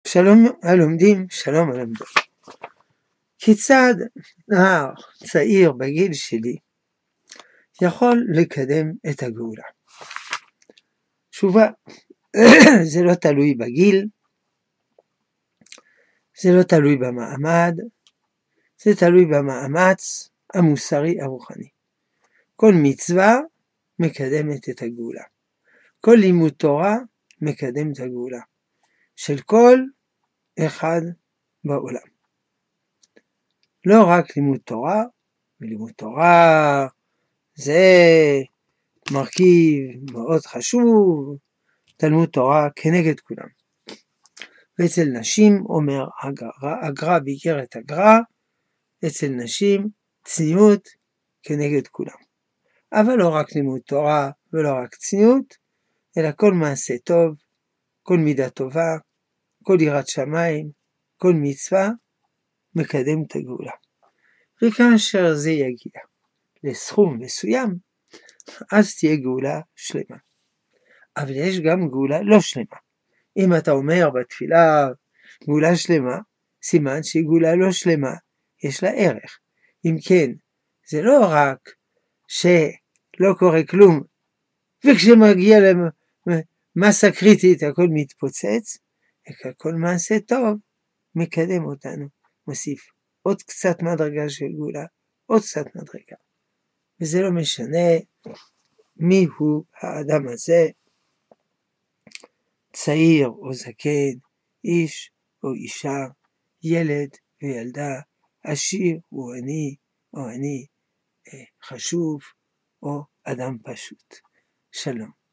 שלום הלומדים, שלום הלומדות. כיצד נער צעיר בגיל שלי יכול לקדם את הגאולה? תשובה, זה לא תלוי בגיל, זה לא תלוי במעמד, זה תלוי במאמץ המוסרי הרוחני. כל מצווה מקדמת את הגאולה. כל לימוד תורה מקדם את הגאולה. של כל אחד בעולם. לא רק לימוד תורה, ולימוד תורה זה מרכיב מאוד חשוב, תלמוד תורה כנגד כולם. ואצל נשים, אומר הגר"א באיגרת הגר"א, אצל נשים צניעות כנגד כולם. אבל לא רק לימוד תורה ולא רק צניעות, אלא כל מעשה טוב, כל מידה טובה, כל יראת שמיים, כל מצווה מקדם את הגאולה. וכאשר זה יגיע לסכום מסוים, אז תהיה גאולה שלמה. אבל יש גם גאולה לא שלמה. אם אתה אומר בתפילה גאולה שלמה, סימן שהיא גאולה לא שלמה, יש לה ערך. אם כן, זה לא רק שלא קורה כלום, וכשמגיע למסה קריטית הכל מתפוצץ, כל מעשה טוב מקדם אותנו, מוסיף עוד קצת מדרגה של גאולה, עוד קצת מדרגה. וזה לא משנה מי הוא האדם הזה, צעיר או זקן, איש או אישה, ילד וילדה, עשיר או עני חשוב או אדם פשוט. שלום.